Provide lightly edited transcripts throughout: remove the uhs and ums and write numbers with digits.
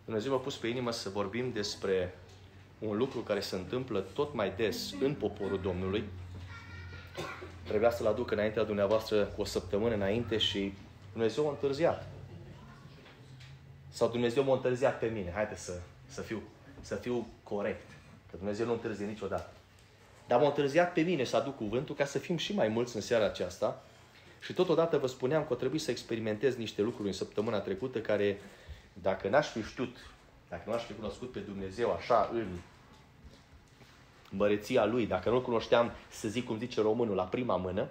Dumnezeu m-a pus pe inimă să vorbim despre un lucru care se întâmplă tot mai des în poporul Domnului. Trebuia să-l aduc înaintea dumneavoastră cu o săptămână înainte și Dumnezeu m-a întârziat. Sau Dumnezeu m-a întârziat pe mine. Haideți să fiu corect. Că Dumnezeu nu întârzie niciodată. Dar m-a întârziat pe mine să aduc cuvântul ca să fim și mai mulți în seara aceasta. Și totodată vă spuneam că o trebuie să experimentez niște lucruri în săptămâna trecută care, dacă n-aș fi știut, dacă nu aș fi cunoscut pe Dumnezeu așa în măreția Lui, dacă nu-L cunoșteam, să zic cum zice românul, la prima mână,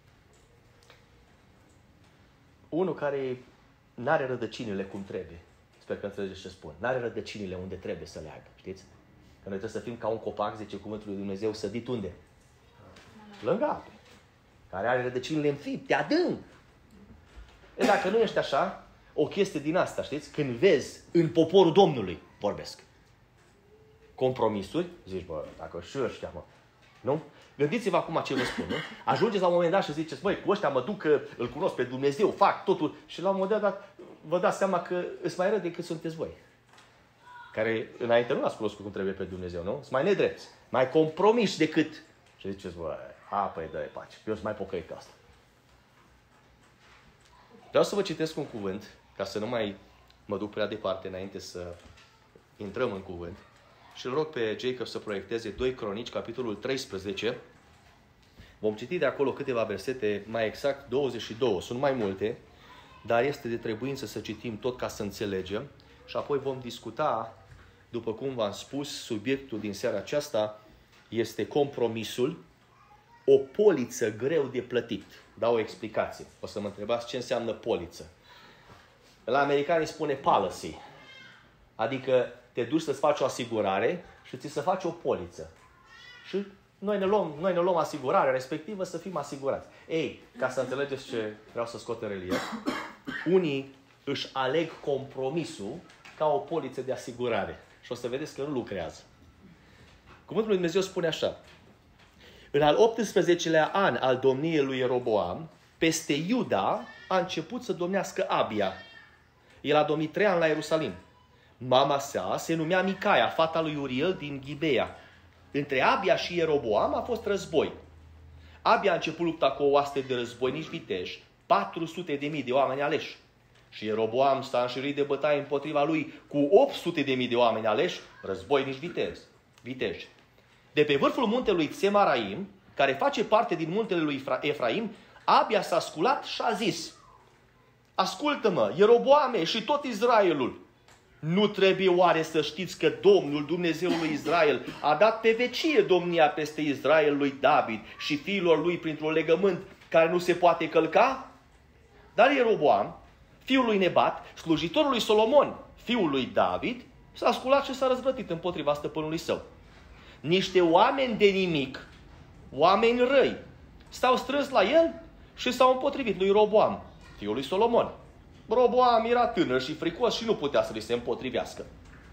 unul care n-are rădăcinile cum trebuie. Sper că înțelegeți ce spun. N-are rădăcinile unde trebuie să leagă. Știți? Că noi trebuie să fim ca un copac, zice cuvântul lui Dumnezeu, sădit unde? Lângă ape. Care are rădăcinile înfipte, adânc. E, dacă nu ești așa, o chestie din asta, știți? Când vezi în poporul Domnului, vorbesc, compromisuri, zici, bă, dacă și ăștia, mă, nu? Gândiți-vă acum ce vă spun, nu? Ajungeți la un moment dat și ziceți, băi, cu ăștia mă duc că îl cunosc pe Dumnezeu, fac totul. Și la un moment dat vă dați seama că îți mai rău decât sunteți voi. Care înainte nu l-ați cunoscut cum trebuie pe Dumnezeu, nu? Sunt mai nedrepți, mai compromiși decât... Și ziceți, băi, păi dă-i pace, eu sunt mai pocăit ca asta. Vreau să vă citesc un cuvânt, ca să nu mai mă duc prea departe înainte să intrăm în cuvânt. Și îl rog pe Jacob să proiecteze 2 Cronici, capitolul 13. Vom citi de acolo câteva versete, mai exact 22. Sunt mai multe, dar este de trebuință să citim tot ca să înțelegem. Și apoi vom discuta, după cum v-am spus, subiectul din seara aceasta este compromisul, o poliță greu de plătit. Dau o explicație. O să mă întrebați ce înseamnă poliță. La americani spune policy. Adică te duci să-ți faci o asigurare și ți se face o poliță. Și noi ne luăm asigurarea respectivă să fim asigurați. Ei, ca să înțelegeți ce vreau să scot în relief, unii își aleg compromisul ca o poliță de asigurare. Și o să vedeți că nu lucrează. Cuvântul lui Dumnezeu spune așa. În al 18-lea an al domniei lui Ieroboam, peste Iuda a început să domnească Abia. El a domnit 3 ani la Ierusalim. Mama sa se numea Micaia, fata lui Uriel din Ghibea. Între Abia și Ieroboam a fost război. Abia a început lupta cu o oaste de războinici viteji, 400.000 de oameni aleși. Și Ieroboam s-a înșirit de bătaie împotriva lui cu 800.000 de oameni aleși, războinici viteji. De pe vârful muntelui Tsemaraim, care face parte din muntele lui Efraim, Abia s-a sculat și a zis: ascultă-mă, Ieroboame și tot Israelul, nu trebuie oare să știți că Domnul, Dumnezeul lui Israel, a dat pe vecie domnia peste Israel lui David și fiilor lui printr-un legământ care nu se poate călca? Dar Ieroboam, fiul lui Nebat, slujitorul lui Solomon, fiul lui David, s-a sculat și s-a răzvrătit împotriva stăpânului său. Niște oameni de nimic, oameni răi, s-au strâns la el și s-au împotrivit lui Roboam, fiul lui Solomon. Roboam era tânăr și fricos și nu putea să li se împotrivească.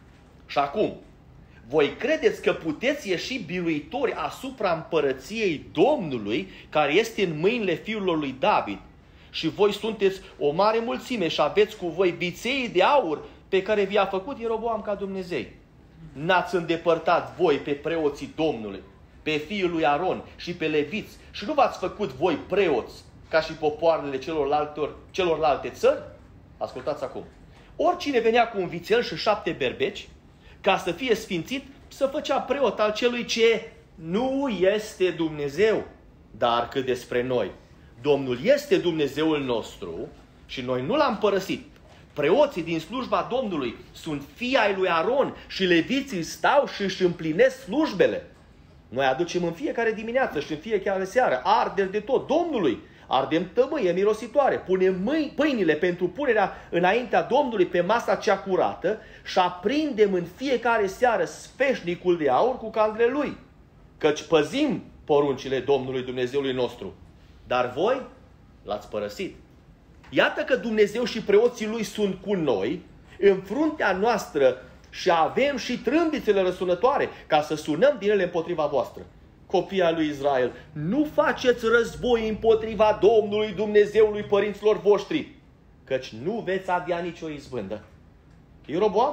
Și acum, voi credeți că puteți ieși biruitori asupra împărăției Domnului, care este în mâinile fiilor lui David? Și voi sunteți o mare mulțime și aveți cu voi viței de aur pe care vi-a făcut Ieroboam ca Dumnezeu. N-ați îndepărtat voi pe preoții Domnului, pe fiul lui Aron și pe leviți și nu v-ați făcut voi preoți ca și popoarele celorlalte țări? Ascultați acum. Oricine venea cu un vițel și 7 berbeci, ca să fie sfințit, să făcea preot al celui ce nu este Dumnezeu. Dar cât despre noi, Domnul este Dumnezeul nostru și noi nu l-am părăsit. Preoții din slujba Domnului sunt fii ai lui Aron și leviții stau și își împlinesc slujbele. Noi aducem în fiecare dimineață și în fiecare seară arderi de tot Domnului. Ardem tămâie mirositoare, punem pâinile pentru punerea înaintea Domnului pe masa cea curată și aprindem în fiecare seară sfeșnicul de aur cu candele lui. Căci păzim poruncile Domnului Dumnezeului nostru. Dar voi l-ați părăsit. Iată că Dumnezeu și preoții lui sunt cu noi, în fruntea noastră, și avem și trâmbițele răsunătoare, ca să sunăm din ele împotriva voastră. Copii al lui Israel, nu faceți război împotriva Domnului Dumnezeului părinților voștri, căci nu veți avea nicio izbândă. Ieroboam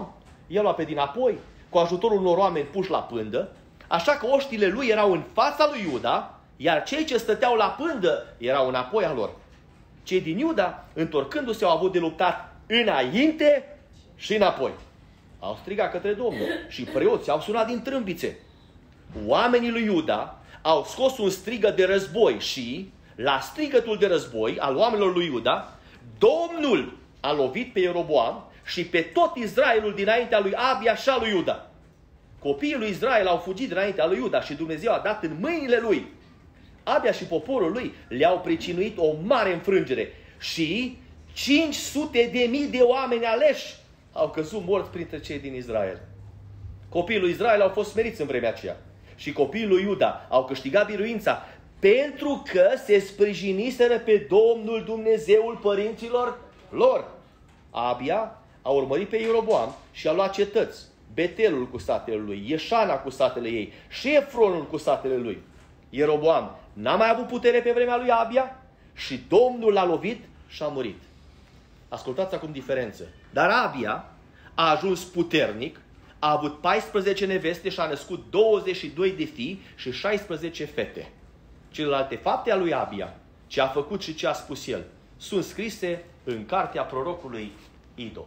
i-a luat pe dinapoi, cu ajutorul unor oameni puși la pândă, așa că oștile lui erau în fața lui Iuda, iar cei ce stăteau la pândă erau înapoi a lor. Cei din Iuda, întorcându-se, au avut de luptat înainte și înapoi. Au strigat către Domnul și preoții au sunat din trâmbițe. Oamenii lui Iuda au scos un strigăt de război și, la strigătul de război al oamenilor lui Iuda, Domnul a lovit pe Ieroboam și pe tot Israelul dinaintea lui Abia și a lui Iuda. Copiii lui Israel au fugit dinaintea lui Iuda și Dumnezeu a dat în mâinile lui. Abia și poporul lui le-au pricinuit o mare înfrângere și 500.000 de oameni aleși au căzut morți printre cei din Israel. Copiii lui Israel au fost smeriți în vremea aceea și copiii lui Iuda au câștigat biruința pentru că se sprijiniseră pe Domnul Dumnezeul părinților lor. Abia a urmărit pe Ieroboam și a luat cetăți, Betelul cu satele lui, Ieșana cu satele ei și Efronul cu satele lui. Ieroboam n-a mai avut putere pe vremea lui Abia și Domnul l-a lovit și a murit. Ascultați acum diferență. Dar Abia a ajuns puternic, a avut 14 neveste și a născut 22 de fii și 16 fete. Celelalte fapte ale lui Abia, ce a făcut și ce a spus el, sunt scrise în cartea prorocului Ido.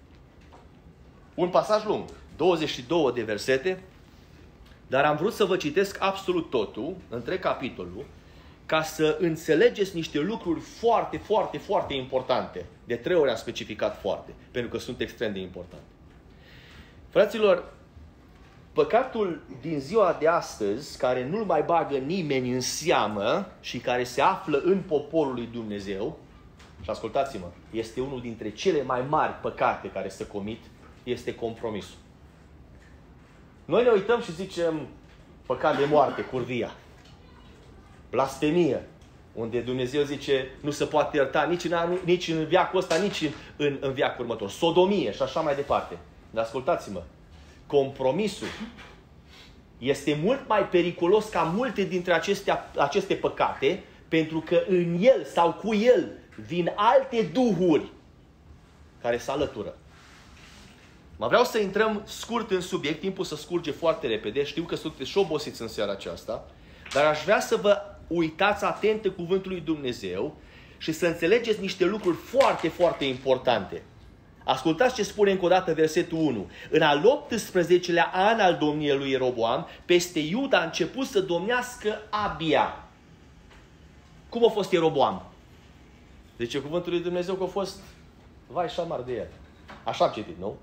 Un pasaj lung, 22 de versete, dar am vrut să vă citesc absolut totul, întreg capitolul, ca să înțelegeți niște lucruri foarte, foarte, foarte importante. De 3 ori am specificat foarte, pentru că sunt extrem de importante. Fraților, păcatul din ziua de astăzi, care nu-l mai bagă nimeni în seamă și care se află în poporul lui Dumnezeu, și ascultați-mă, este unul dintre cele mai mari păcate care se comit, este compromisul. Noi ne uităm și zicem păcat de moarte, curvia, blasfemie, unde Dumnezeu zice nu se poate ierta nici în veacul ăsta, nici în veacul următor. Sodomie și așa mai departe. Dar ascultați-mă, compromisul este mult mai periculos ca multe dintre aceste păcate, pentru că în el sau cu el vin alte duhuri care se alătură. Mă vreau să intrăm scurt în subiect, timpul să scurge foarte repede, știu că sunteți și obosiți în seara aceasta, dar aș vrea să vă uitați atent în cuvântul lui Dumnezeu și să înțelegeți niște lucruri foarte, foarte importante. Ascultați ce spune încă o dată versetul 1. În al 18-lea an al domniei lui Ieroboam, peste Iuda a început să domnească Abia. Cum a fost Ieroboam? Zice cuvântul lui Dumnezeu că a fost vai și amar de el. Așa am citit, nu?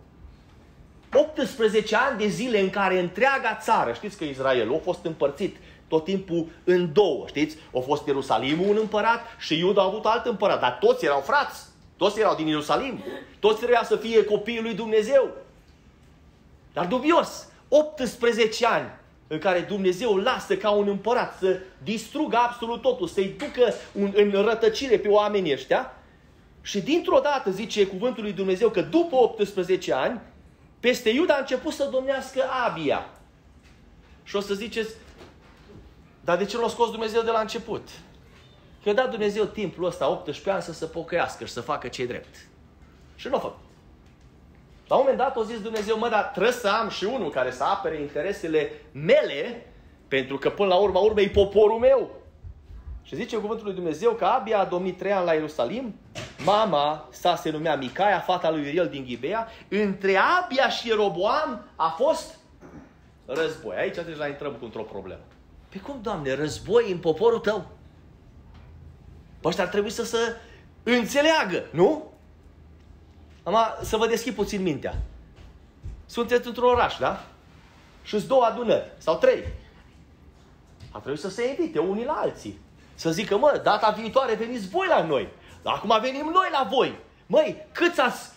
18 ani de zile în care întreaga țară, știți că Israel a fost împărțit tot timpul în două, știți? A fost Ierusalimul un împărat și Iuda a avut alt împărat, dar toți erau frați, toți erau din Ierusalim, toți trebuia să fie copiii lui Dumnezeu. Dar dubios, 18 ani în care Dumnezeu lasă ca un împărat să distrugă absolut totul, să-i ducă în rătăcire pe oamenii ăștia și dintr-o dată zice cuvântul lui Dumnezeu că după 18 ani, peste Iuda a început să domnească Abia. Și o să ziceți, dar de ce l-a scos Dumnezeu de la început? Că a dat Dumnezeu timpul ăsta, 18 ani, să se pocăiască și să facă ce-i drept. Și nu a făcut. La un moment dat a zis Dumnezeu, dar trebuie să am și unul care să apere interesele mele, pentru că până la urmă e poporul meu. Și zice cuvântul lui Dumnezeu că Abia a domnit 3 ani la Ierusalim, mama sa se numea Micaia, fata lui Uriel din Ghibea, între Abia și Ieroboam a fost război. Aici deja intrăm într-o problemă. Pe cum, Doamne, război în poporul tău? Păi ăștia ar trebui să se înțeleagă, nu? Să vă deschid puțin mintea. Sunteți într-un oraș, da? Și-s 2 adunări, sau 3. Ar trebui să se invite unii la alții. Să zică, data viitoare veniți voi la noi. Acum venim noi la voi. Măi, câți ați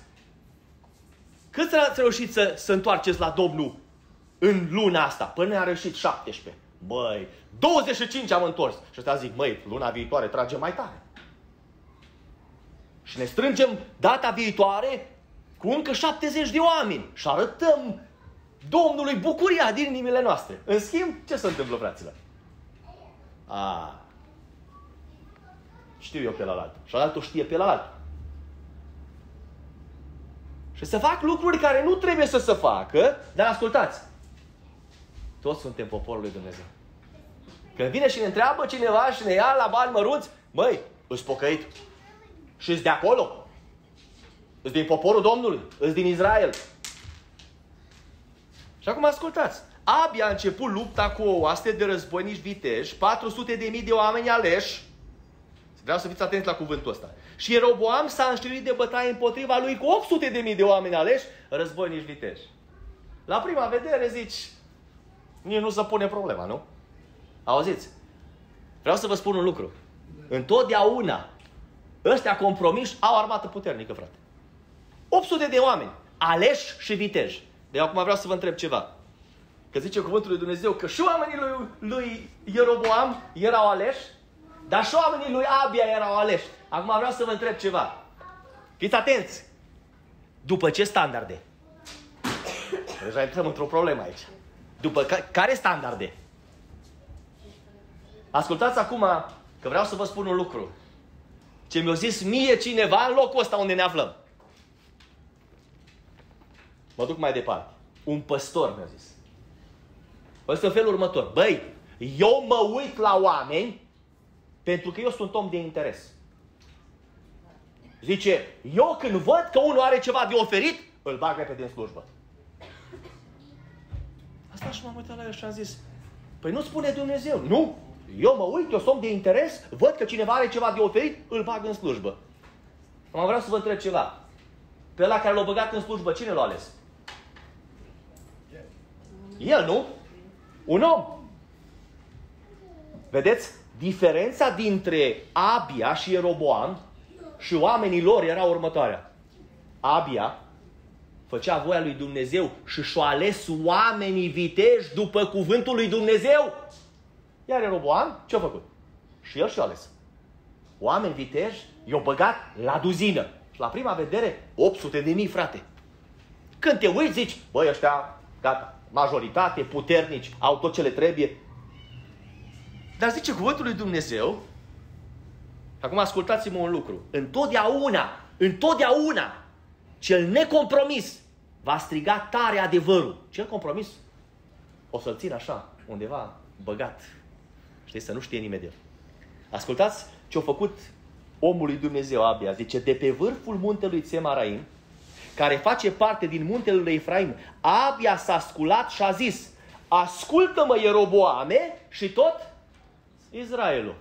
reușit să întoarceți la Domnul în luna asta? Până ne-a reușit 17. Băi, 25 am întors. Și ăsta zic, luna viitoare tragem mai tare. Și ne strângem data viitoare cu încă 70 de oameni. Și arătăm Domnului bucuria din inimile noastre. În schimb, ce se întâmplă, fraților? Știu eu pe la altul. Și altul știe pe la altul. Și să fac lucruri care nu trebuie să se facă, dar ascultați. Toți suntem poporul lui Dumnezeu. Când vine și ne întreabă cineva și ne ia la bani mărunți, măi, îți pocăit. Și îți de acolo. Îți din poporul Domnului. Îți din Israel. Și acum ascultați. Abia a început lupta cu o oaste de războinici viteji, 400.000 de oameni aleși. Vreau să fiți atenți la cuvântul ăsta. Și Ieroboam s-a înștiruit de bătaie împotriva lui cu 800.000 de oameni aleși, războinici viteji. La prima vedere zici, nici nu se pune problema, nu? Auziți? Vreau să vă spun un lucru. Întotdeauna ăștia compromiși au armată puternică, frate. 800 de oameni, aleși și viteji. De acum vreau să vă întreb ceva. Că zice cuvântul lui Dumnezeu că și oamenii lui Ieroboam erau aleși, dar și oamenii lui Abia erau aleși. Acum vreau să vă întreb ceva. Fiți atenți. După ce standarde? Deja intrăm într-o problemă aici. După care standarde? Ascultați acum că vreau să vă spun un lucru. Ce mi-a zis mie cineva în locul ăsta unde ne aflăm. Mă duc mai departe. Un păstor mi-a zis. Ăsta e felul următor. Băi, eu mă uit la oameni pentru că eu sunt om de interes. Zice, eu când văd că unul are ceva de oferit, îl bag repede în slujbă. Asta și m-am uitat la el și am zis, păi nu spune Dumnezeu. Nu, eu mă uit, eu sunt om de interes, văd că cineva are ceva de oferit, îl bag în slujbă. Acum vreau să vă întreb ceva. Pe ăla care l-a băgat în slujbă, cine l-a ales? El, nu? Un om. Vedeți? Diferența dintre Abia și Ieroboam și oamenii lor era următoarea. Abia făcea voia lui Dumnezeu și și-a ales oamenii viteji după cuvântul lui Dumnezeu. Iar Ieroboam ce-a făcut? Și el și-a ales. Oameni viteji i-au băgat la duzină. Și la prima vedere 800.000, frate. Când te uiți zici, băi, ăștia, gata, majoritate, puternici, au tot ce le trebuie. Dar zice cuvântul lui Dumnezeu, acum ascultați-mă un lucru, întotdeauna, cel necompromis va striga tare adevărul. Cel compromis o să-l țin așa, undeva băgat. Știi, să nu știe nimeni de el. Ascultați ce-a făcut omul lui Dumnezeu Abia. Zice, de pe vârful muntelui Țemaraim, care face parte din muntele lui Efraim, Abia s-a sculat și a zis, ascultă-mă, Ieroboame, și tot Israelul.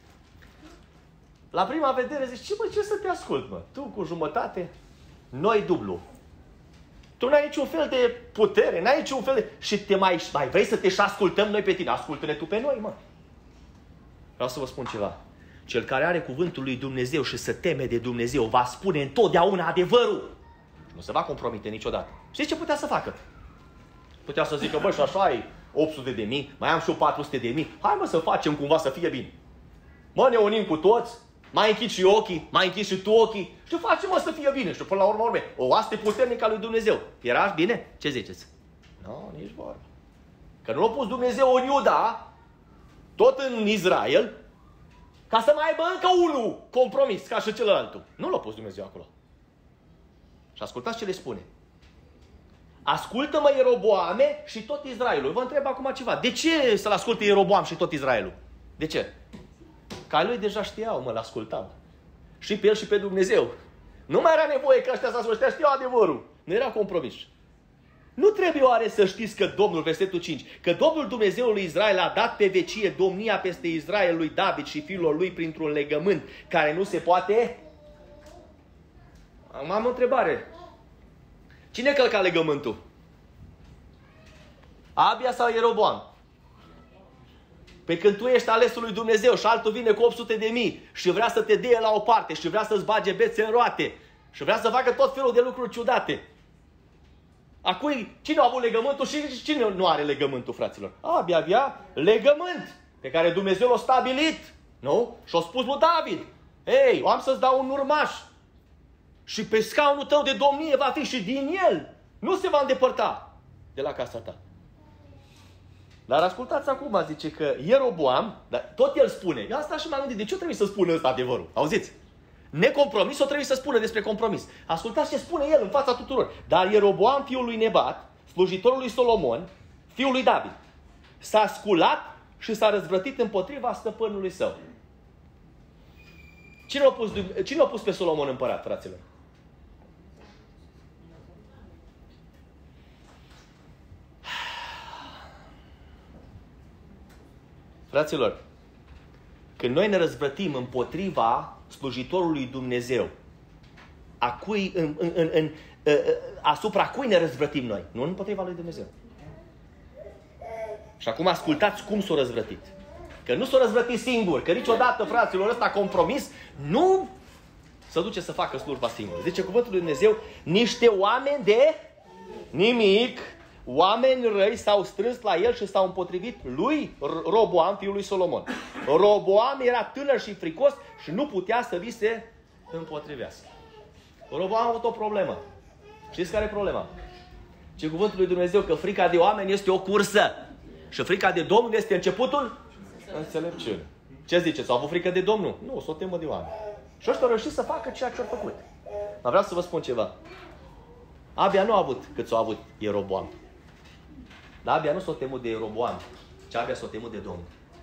La prima vedere zici, ce să te ascult, mă? Tu cu jumătate, noi dublu. Tu n-ai niciun fel de putere, n-ai niciun fel de... Și te mai vrei să te și ascultăm noi pe tine? Ascultă-ne tu pe noi, mă. Vreau să vă spun ceva. Cel care are cuvântul lui Dumnezeu și se teme de Dumnezeu va spune întotdeauna adevărul. Și nu se va compromite niciodată. Știți ce putea să facă? Putea să zică, bă, și așa ai 800.000, mai am și eu 400.000. Hai, mă, să facem cumva să fie bine. Mă, ne unim cu toți, mai închid și ochii, mai închid și tu ochii și facem, mă, să fie bine. Și până la urmă, o oaste puternică a lui Dumnezeu. Era bine? Ce ziceți? Nu, nici vorba. Că nu l-a pus Dumnezeu în Iuda, tot în Israel, ca să mai aibă încă unul compromis, ca și celălalt. Nu l-a pus Dumnezeu acolo. Și ascultați ce le spune. Ascultă-mă, Ieroboame, și tot Israelul. Vă întreb acum ceva. De ce să-l asculte Ieroboam și tot Israelul? De ce? Că lui deja știau, mă, l-ascultau. Și pe el și pe Dumnezeu. Nu mai era nevoie că ăștia să asculte, știau adevărul. Nu era compromis. Nu trebuie oare să știți că Domnul, versetul 5, că Domnul Dumnezeul lui Israel a dat pe vecie domnia peste Israel lui David și fiilor lui printr-un legământ care nu se poate? Am o întrebare. Cine călca legământul? Abia sau Ieroboam? Pe când tu ești alesul lui Dumnezeu și altul vine cu 800.000 și vrea să te dea la o parte și vrea să-ți bage bețe în roate și vrea să facă tot felul de lucruri ciudate. Acui, cine a avut legământul și cine nu are legământul, fraților? Abia avea legământ pe care Dumnezeu l-a stabilit. Nu? Și-a spus lui David, ei, am să-ți dau un urmaș. Și pe scaunul tău de domnie va fi și din el. Nu se va îndepărta de la casa ta. Dar ascultați acum, zice că Ieroboam, dar tot el spune, eu asta și m-am gândit, de ce trebuie să spună ăsta adevărul? Auziți? necompromis, o trebuie să spună despre compromis. Ascultați ce spune el în fața tuturor. Dar Ieroboam, fiul lui Nebat, slujitorul lui Solomon, fiul lui David, s-a sculat și s-a răzvrătit împotriva stăpânului său. Cine l-a pus pe Solomon împărat, fraților? Fraților, când noi ne răzvrătim împotriva slujitorului Dumnezeu, asupra cui ne răzvrătim noi? Nu împotriva lui Dumnezeu. Și acum ascultați cum s-a răzvrătit. Că nu s-a răzvrătit singur, că niciodată, fraților, ăsta compromis nu se duce să facă slujba singur. Zice cuvântul lui Dumnezeu, niște oameni de nimic, oameni răi s-au strâns la el și s-au împotrivit lui Roboam, fiul lui Solomon. Roboam era tânăr și fricos și nu putea să li se împotrivească. Roboam a avut o problemă. Știți care e problema? Ce cuvântul lui Dumnezeu că frica de oameni este o cursă și frica de Domnul este începutul înțelepciunii. Ce ziceți? Au avut frică de Domnul? Nu, s-o temă de oameni. Și ăștia au reușit să facă ceea ce au făcut. Dar vreau să vă spun ceva. Abia nu a avut cât s-a avut Ieroboam. Dar Abia nu s-o temut de Ieroboam, ci Abia s-o temut de Domnul.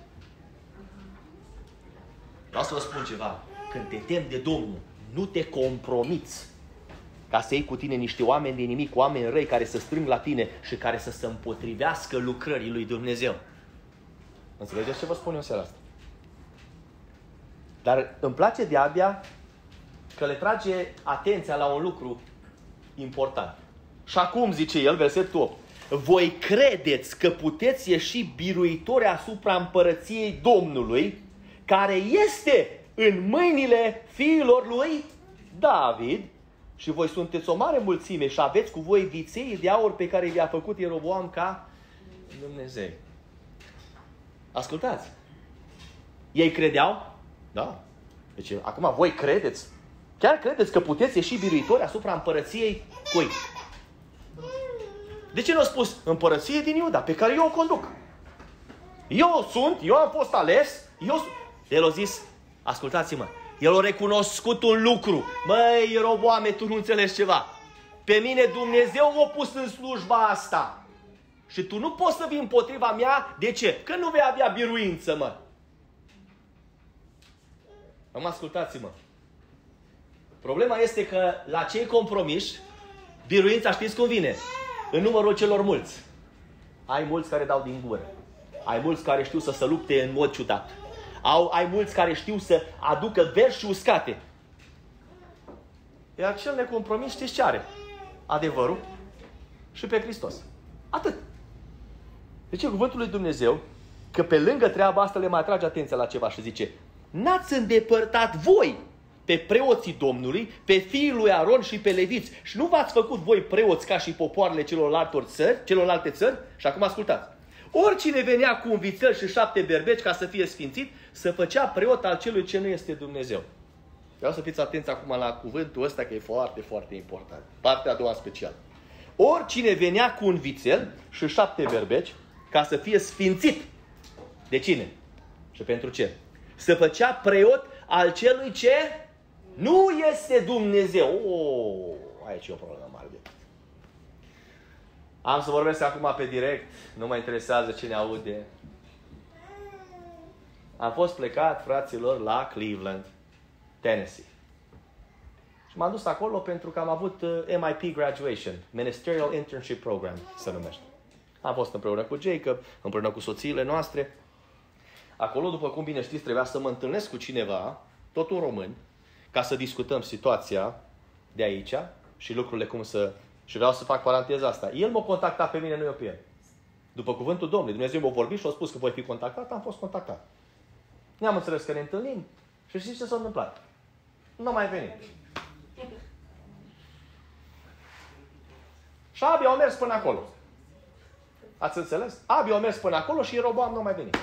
Vreau să vă spun ceva. Când te temi de Domnul, nu te compromiți ca să iei cu tine niște oameni de nimic, oameni răi care să strâng la tine și care să se împotrivească lucrării lui Dumnezeu. Înțelegeți ce vă spun eu seara asta? Dar îmi place de Abia că le trage atenția la un lucru important. Și acum, zice el, versetul 8, voi credeți că puteți ieși biruitori asupra împărăției Domnului, care este în mâinile fiilor lui David, și voi sunteți o mare mulțime și aveți cu voi viței de aur pe care i-a făcut Ieroboam ca Dumnezeu. Ascultați. Ei credeau? Da. Deci, acum voi credeți? Chiar credeți că puteți ieși biruitori asupra împărăției cui? De ce nu a spus împărăție din Iuda, pe care eu o conduc? Eu am fost ales, El a zis, ascultați-mă, el a recunoscut un lucru. Măi, Ieroboame, tu nu înțelegi ceva. Pe mine Dumnezeu m-a pus în slujba asta. Și tu nu poți să vii împotriva mea. De ce? Că nu vei avea biruință, mă. Acum ascultați-mă. Problema este că la cei compromiși, biruința știți cum vine? În numărul celor mulți. Ai mulți care dau din gură. Ai mulți care știu să se lupte în mod ciudat. Ai mulți care știu să aducă verzi și uscate. Iar cel necompromis știți ce are? Adevărul și pe Hristos. Atât. Deci cuvântul lui Dumnezeu că pe lângă treaba asta le mai atrage atenția la ceva și zice: n-ați îndepărtat voi pe preoții Domnului, pe fiii lui Aron și pe leviți și nu v-ați făcut voi preoți ca și popoarele celorlalte țări? Și acum ascultați. Oricine venea cu un vițel și 7 berbeci ca să fie sfințit, se făcea preot al celui ce nu este Dumnezeu. Vreau să fiți atenți acum la cuvântul ăsta că e foarte, foarte important. Partea a doua special. Oricine venea cu un vițel și 7 berbeci ca să fie sfințit. De cine? Și pentru ce? Se făcea preot al celui ce nu este Dumnezeu. Aici e o problemă mare de tot. Am să vorbesc acum pe direct, nu mă interesează cine aude. Am fost plecat, fraților, la Cleveland, Tennessee. Și m-am dus acolo pentru că am avut MIP Graduation, Ministerial Internship Program, se numește. Am fost împreună cu Jacob, împreună cu soțiile noastre. Acolo, după cum bine știți, trebuia să mă întâlnesc cu cineva, tot un român, ca să discutăm situația de aici și lucrurile cum să... Și vreau să fac paranteza asta. El m-a contactat pe mine, nu eu pe el. După cuvântul Domnului, Dumnezeu m-a vorbit și a spus că voi fi contactat, am fost contactat. Ne-am înțeles că ne întâlnim și știți ce s-a întâmplat? Nu am mai venit. Și abia au mers până acolo. Ați înțeles? Abia au mers până acolo și Ieroboam nu a mai venit.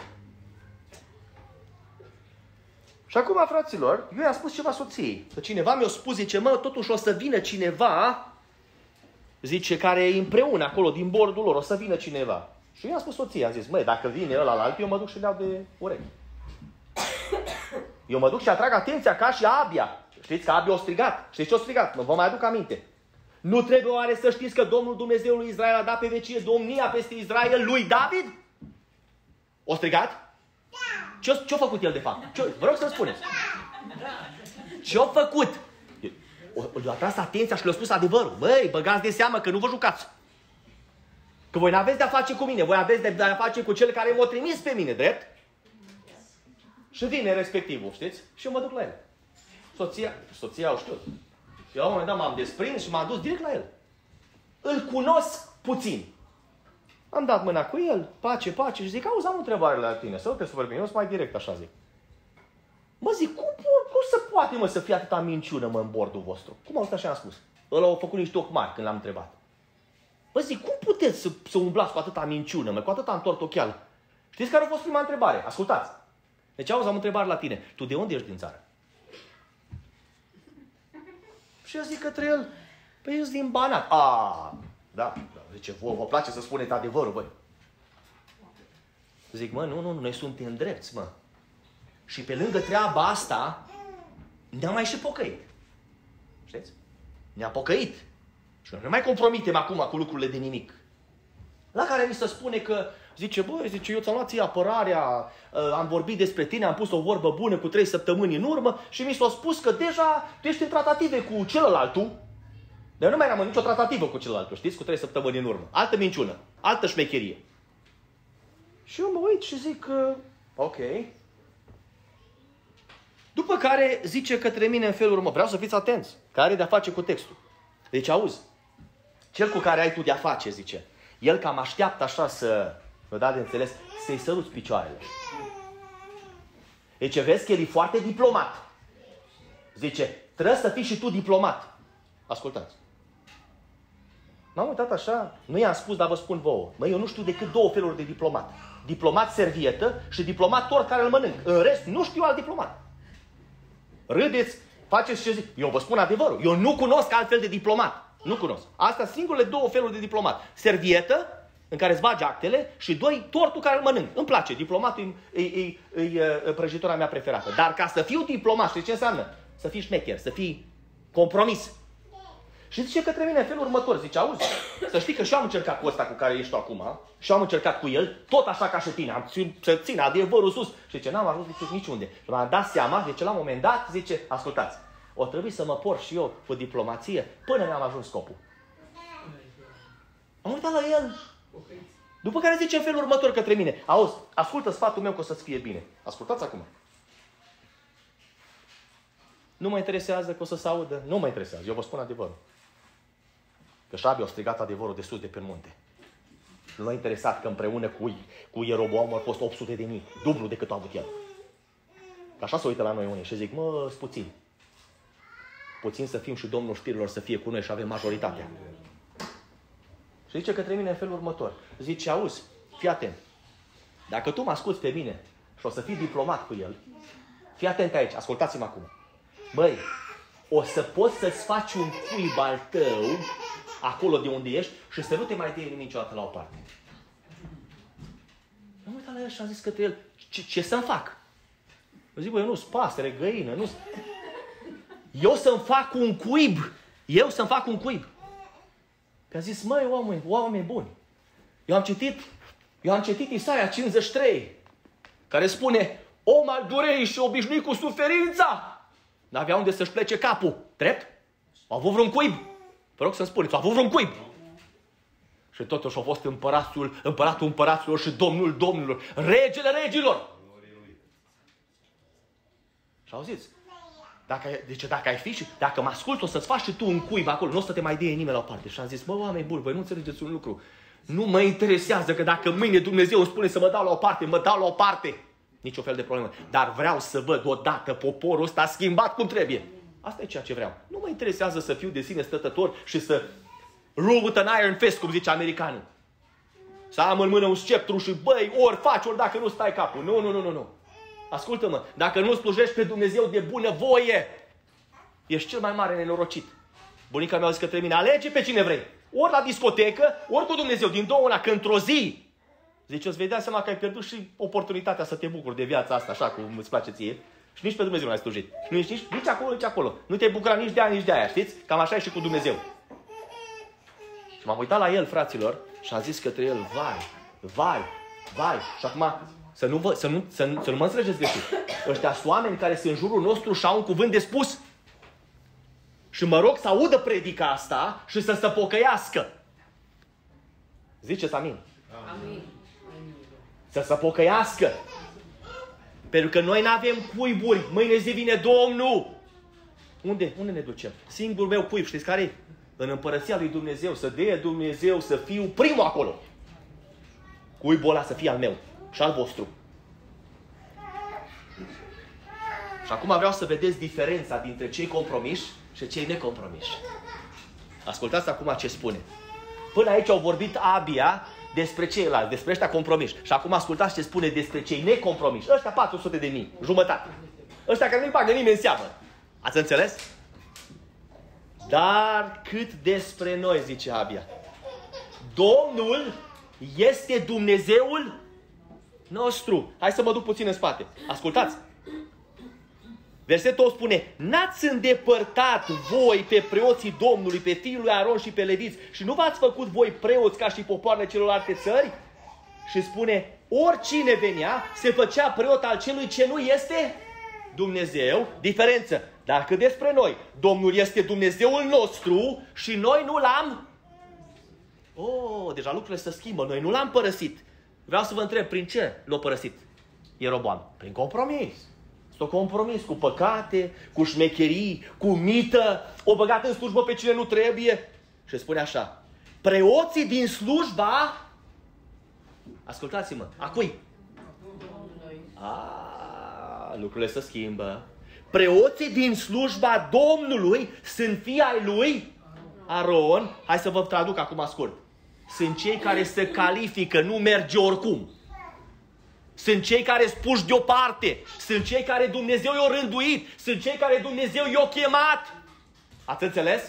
Și acum, fraților, eu i-am spus ceva soției. Că cineva mi-a spus, zice, mă, totuși o să vină cineva, zice, care e împreună acolo, din bordul lor, o să vină cineva. Și eu i-am spus soției, am zis, măi, dacă vine ăla la alt, eu mă duc și le iau de urechi. Eu mă duc și atrag atenția ca și Abia. Știți că Abi a strigat. Știți ce a strigat? Vă mai aduc aminte. Nu trebuie oare să știți că Domnul Dumnezeul lui Israel a dat pe vecie domnia peste Israel lui David? O strigat? Ce-a făcut el de fapt? Vă rog să-mi spuneți. Ce-a făcut? Le-a tras atenția și le-a spus adevărul. Băi, băgați de seamă că nu vă jucați. Că voi n-aveți de-a face cu mine. Voi aveți de-a face cu cel care m-a trimis pe mine, drept? Și vine respectivul, știți? Și eu mă duc la el. Soția o știu. Eu la un moment dat m-am desprins și m-am dus direct la el. Îl cunosc puțin. Am dat mâna cu el, pace și zic, auzi, am o întrebare la tine, să nu te supăr bine, eu sunt mai direct, așa zic. Mă zic, cum se poate, mă, să fie atâta minciună, mă, în bordul vostru? Cum au stat așa am spus? Ăla a făcut niște ochi mari când l-am întrebat. Mă zic, cum puteți să umblați cu atâta minciună, mă, cu atâta întortocheală? Știți care a fost prima întrebare? Ascultați. Deci, auzi, am o întrebare la tine. Tu de unde ești din țară? Și eu zic către el, păi eu sunt din Banat. Da. Zice, vă place să spuneți adevărul, băi. Zic, mă, nu, noi suntem drepți, mă. Și pe lângă treaba asta, ne-am mai și pocăit. Știți? Ne-a pocăit. Și nu ne mai compromitem acum cu lucrurile de nimic. La care mi se spune că, zice, eu ți-am luat ție apărarea, am vorbit despre tine, am pus o vorbă bună cu 3 săptămâni în urmă și mi s-a spus că deja tu ești în tratative cu celălaltul. Dar nu mai am nicio tratativă cu celălalt, știți, cu 3 săptămâni în urmă. Altă minciună, altă șmecherie. Și eu mă uit și zic, ok. După care zice către mine în felul urmă, vreau să fiți atenți, că are de-a face cu textul. Deci auzi, cel cu care ai tu de-a face, zice, el cam așteaptă așa să, vă dați de înțeles, să-i săruți picioarele. Deci vezi că el e foarte diplomat. Zice, trebuie să fii și tu diplomat. Ascultați. M-am uitat așa, nu i-am spus, dar vă spun vouă. Măi, eu nu știu decât 2 feluri de diplomat. Diplomat servietă și diplomat tort care îl mănânc. În rest, nu știu alt diplomat. Râdeți, faceți ce zic. Eu vă spun adevărul. Eu nu cunosc altfel de diplomat. Nu cunosc. Astea sunt singurele 2 feluri de diplomat. Servietă, în care îți bagi actele, și 2, tortul care îl mănânc. Îmi place. Diplomatul e prăjitura mea preferată. Dar ca să fiu diplomat, știi ce înseamnă? Să fii șmecher, să fii compromis. Și zice către mine în felul următor, zice, auzi, să știi că și eu am încercat cu ăsta cu care ești tu acum, și eu am încercat cu el, tot așa ca și tine, să țin adevărul sus. Și zice, n-am ajuns niciunde. Și m-am dat seama, zice, la un moment dat, zice, ascultați, o trebuie să mă por și eu cu diplomație până mi-am ajuns scopul. Am uitat la el. După care zice în felul următor către mine, auzi, ascultă sfatul meu că o să-ți fie bine. Ascultați acum. Nu mă interesează că o să se audă, nu mă interesează, eu vă spun adevărul. Că Șabi a strigat adevărul de sus de pe munte. Nu m-a interesat că împreună cu Ieroboam au fost 800.000, dublu decât a avut el. Că așa se uită la noi unii și zic, mă, sunt puțini. Puțin să fim și Domnul știrilor să fie cu noi și avem majoritatea. Și zice către mine în felul următor. Zice, auzi, fii atent. Dacă tu mă asculți pe mine și o să fii diplomat cu el, fii atent aici, ascultați-mă acum. Băi, o să poți să-ți faci un cuib al tău acolo de unde ești și să nu te mai dai niciodată la o parte. M-am uitat la el și am zis către el, ce să-mi fac? Eu zic, băi, eu nu sunt pasăre, găină, nu sunt... Eu să-mi fac un cuib. Eu să-mi fac un cuib. Că a zis, măi, oameni buni. Eu am citit Isaia 53, care spune, om al durerii și obișnuit cu suferința, n-avea unde să-și plece capul. Drept? A avut vreun cuib? Vă rog să-mi spuneți, a avut vreun cuib? Și totuși a fost împăratul împăraților și domnul domnilor, regele regilor. Și auziți? Dacă ai fi și dacă mă ascult, o să-ți faci și tu un cuib acolo, nu o să te mai dea nimeni la o parte. Și am zis, mă, oameni buni, voi nu înțelegeți un lucru. Nu mă interesează că dacă mâine Dumnezeu îmi spune să mă dau la o parte, mă dau la o parte. Nici o fel de problemă. Dar vreau să văd odată poporul ăsta schimbat cum trebuie. Asta e ceea ce vreau. Nu mă interesează să fiu de sine stătător și să rule with an iron fist, cum zice americanul. Să am în mână un sceptru și băi, ori faci, ori dacă nu stai capul. Nu. Ascultă-mă, dacă nu slujești pe Dumnezeu de bună voie, ești cel mai mare nenorocit. Bunica mea a zis către mine, alege pe cine vrei. Ori la discotecă, ori cu Dumnezeu. Din două una, că într-o zi, zice, îți vei da seama că ai pierdut și oportunitatea să te bucuri de viața asta, așa cum îți place ție. Și nici pe Dumnezeu nu ai slujit. Nu ești nici acolo, nici acolo. Nu te-ai bucurat nici de aia, nici de aia, știți? Cam așa e și cu Dumnezeu. Și m-am uitat la el, fraților, și am zis către el, vai. Și acum, să nu mă înțelegeți greșit. Ăștia sunt oameni care sunt în jurul nostru și au un cuvânt de spus. Și mă rog să audă predica asta și să se pocăiască. Ziceți amin. Amin. Să se pocăiască. Pentru că noi n-avem cuiburi. Mâine zi vine Domnul. Unde ne ducem? Singurul meu cuib, știți care e? În împărăția lui Dumnezeu. Să dea Dumnezeu să fiu primul acolo. Cuibul ăla să fie al meu și al vostru. Și acum vreau să vedeți diferența dintre cei compromiși și cei necompromiși. Ascultați acum ce spune. Până aici au vorbit abia despre ceilalți, despre ăștia compromiși. Și acum ascultați ce spune despre cei necompromiși. Ăștia 400.000, jumătate. Ăștia care nu-i bagă nimeni în seamă. Ați înțeles? Dar cât despre noi, zice abia. Domnul este Dumnezeul nostru. Hai să mă duc puțin în spate. Ascultați. Versetul 8 spune: n-ați îndepărtat voi pe preoții Domnului, pe fiul lui Aron și pe leviți, și nu v-ați făcut voi preoți ca și popoarele celorlalte țări? Și spune: oricine venea se făcea preot al celui ce nu este Dumnezeu. Diferență. Dar cât despre noi, Domnul este Dumnezeul nostru și noi nu l-am. Deja lucrurile se schimbă. Noi nu l-am părăsit. Vreau să vă întreb, prin ce l-a părăsit Ieroboam? Prin compromis. S-a compromis cu păcate, cu șmecherii, cu mită, o băgat în slujbă pe cine nu trebuie. Și spune așa: preoții din slujba, ascultați-mă, a cui? Lucrurile se schimbă. Preoții din slujba Domnului sunt fii ai lui Aron. Hai să vă traduc acum scurt. Sunt cei care se califică, nu merge oricum. Sunt cei care sunt puși deoparte. Sunt cei care Dumnezeu i-a rânduit. Sunt cei care Dumnezeu i-a chemat. Ați înțeles?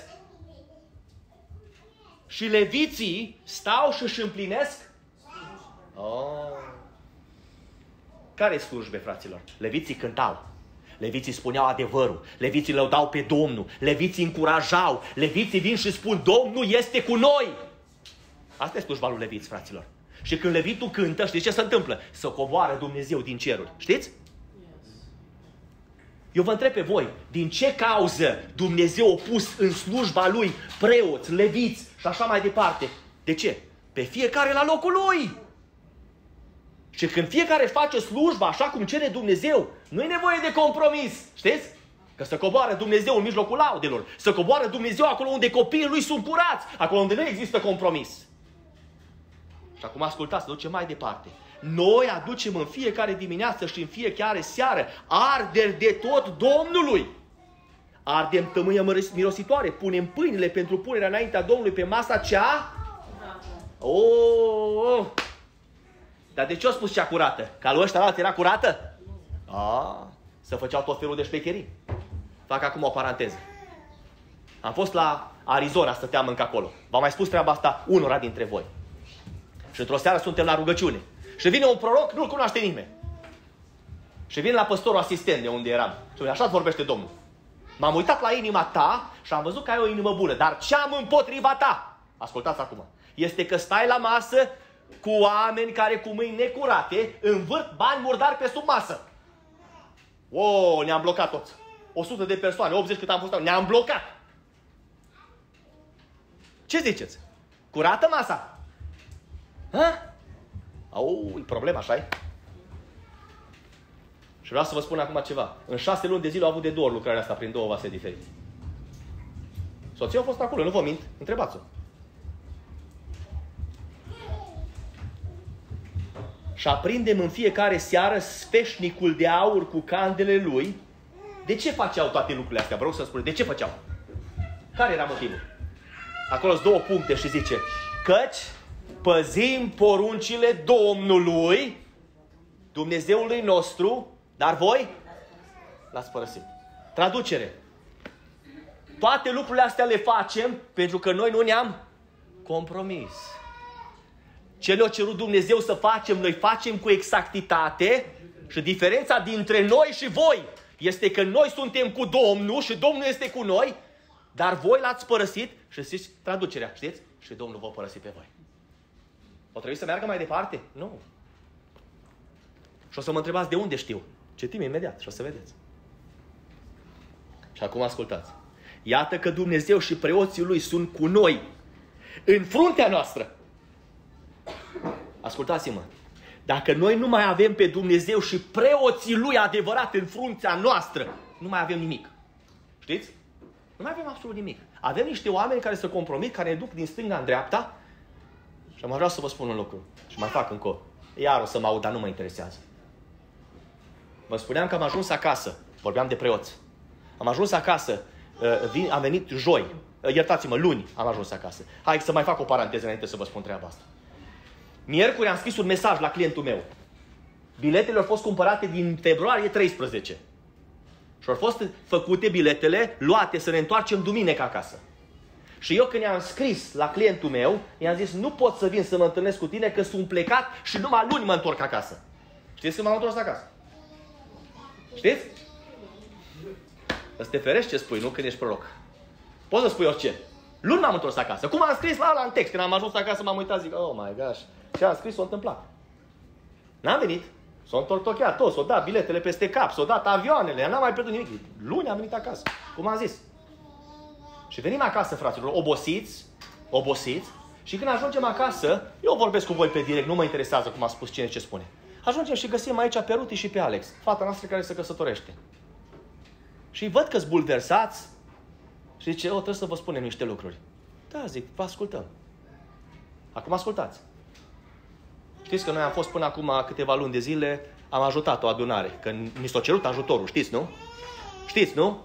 Și leviții stau și își împlinesc. Care slujbe, fraților? Leviții cântau. Leviții spuneau adevărul. Leviții lăudau pe Domnul. Leviții încurajau. Leviții vin și spun: Domnul este cu noi. Asta e slujba lui leviți, fraților. Și când levitul cântă, știți ce se întâmplă? Să coboară Dumnezeu din ceruri. Știți? Eu vă întreb pe voi, din ce cauză Dumnezeu a pus în slujba lui preoți, leviți și așa mai departe? De ce? Pe fiecare la locul lui. Și când fiecare face slujba așa cum cere Dumnezeu, nu e nevoie de compromis. Știți? Că să coboară Dumnezeu în mijlocul laudelor. Să coboară Dumnezeu acolo unde copiii lui sunt curați. Acolo unde nu există compromis. Și acum ascultați, să ducem mai departe. Noi aducem în fiecare dimineață și în fiecare seară arderi de tot Domnului. Ardem tămâie mirositoare, punem pâinile pentru punerea înaintea Domnului pe masa cea... Dar de ce a spus cea curată? Că lui ăștia era curată? Să făceau tot felul de șmecherii. Fac acum o paranteză. Am fost la Arizona, stăteam încă acolo. V-am mai spus treaba asta unora dintre voi. Și într-o seară suntem la rugăciune. Și vine un proroc, nu-l cunoaște nimeni. Și vine la păstorul asistent de unde eram. Și spune: așa vorbește Domnul. M-am uitat la inima ta și am văzut că ai o inimă bună. Dar ce am împotriva ta? Ascultați acum. Este că stai la masă cu oameni care cu mâini necurate învârt bani murdari pe sub masă. Ne-am blocat toți. 100 de persoane, 80 cât am fost. Ne-am blocat. Ce ziceți? Curată masa? E problema, așa-i? Și vreau să vă spun acum ceva. În 6 luni de zile au avut de 2 ori lucrarea asta prin 2 vase diferite. Soția a fost acolo, nu vă mint, întrebați-o. Și aprindem în fiecare seară sfeșnicul de aur cu candelele lui. De ce făceau toate lucrurile astea? Vă rog să-mi spuneți, de ce făceau? Care era motivul? Acolo sunt 2 puncte și zice: căci păzim poruncile Domnului, Dumnezeului nostru, dar voi l-ați părăsit. Traducere. Toate lucrurile astea le facem pentru că noi nu ne-am compromis. Ce ne-a cerut Dumnezeu să facem, noi facem cu exactitate. Și diferența dintre noi și voi este că noi suntem cu Domnul și Domnul este cu noi, dar voi l-ați părăsit și știți traducerea, știți? Și Domnul vă părăsi pe voi. O trebuie să meargă mai departe? Nu. Și o să mă întrebați de unde știu. Citim imediat și o să vedeți. Și acum ascultați. Iată că Dumnezeu și preoții Lui sunt cu noi, în fruntea noastră. Ascultați-mă. Dacă noi nu mai avem pe Dumnezeu și preoții Lui adevărat în fruntea noastră, nu mai avem nimic. Știți? Nu mai avem absolut nimic. Avem niște oameni care se compromit, care ne duc din stânga în dreapta. Și mai vreau să vă spun un lucru. Și mai fac încă. Iar o să mă aud, dar nu mă interesează. Vă spuneam că am ajuns acasă. Vorbeam de preoți. Am ajuns acasă. Am venit joi. Iertați-mă, luni am ajuns acasă. Hai să mai fac o paranteză înainte să vă spun treaba asta. Miercuri am scris un mesaj la clientul meu. Biletele au fost cumpărate din februarie 13. Și au fost făcute biletele, luate să ne întoarcem duminică acasă. Și eu când i-am scris la clientul meu, i-am zis, nu pot să vin să mă întâlnesc cu tine că sunt plecat și numai luni mă întorc acasă. Știți când m-am întors acasă? Știți? Să te ferești ce spui, nu când ești proroc. Poți să spui orice. Luni m-am întors acasă. Cum am scris la ăla în text, când am ajuns acasă m-am uitat, zic, oh my gosh. Ce am scris s-a întâmplat. N-am venit. S-a întortocheat tot, s-au dat biletele peste cap, s-au dat avioanele, n-am mai pierdut nimic. Luni am venit acasă, cum am zis. Și venim acasă, fraților, obosiți. Și când ajungem acasă, eu vorbesc cu voi pe direct, nu mă interesează cum a spus cine ce spune. Ajungem și găsim aici pe Ruti și pe Alex, fata noastră care se căsătorește. Și văd că-s bulversați și zice, trebuie să vă spunem niște lucruri. Da, zic, vă ascultăm. Acum ascultați. Știți că noi am fost până acum câteva luni de zile, am ajutat o adunare, că ni s-a cerut ajutorul, știți, nu? Știți, nu?